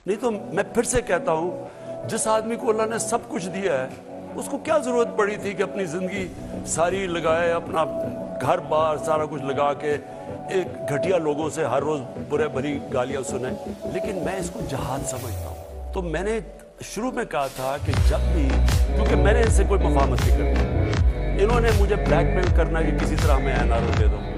नहीं तो मैं फिर से कहता हूं, जिस आदमी को अल्लाह ने सब कुछ दिया है उसको क्या जरूरत पड़ी थी कि अपनी जिंदगी सारी लगाए, अपना घर बार सारा कुछ लगा के एक घटिया लोगों से हर रोज बुरे भरी गालियां सुने। लेकिन मैं इसको जहाद समझता हूं। तो मैंने शुरू में कहा था कि जब भी, क्योंकि मैंने इनसे कोई मफाहमत नहीं करती, इन्होंने मुझे ब्लैकमेल करना कि किसी तरह हमें एनआरओ दे दो।